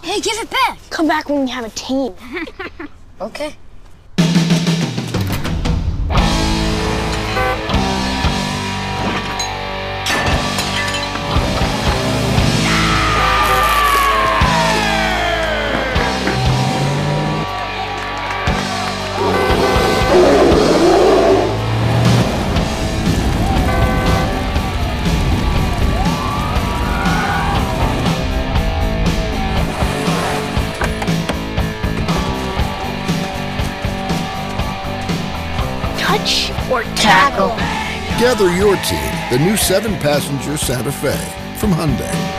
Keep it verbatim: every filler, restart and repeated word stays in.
Hey, give it back. Come back when you have a team. Okay. Touch or tackle. Gather your team, the new seven-passenger Santa Fe from Hyundai.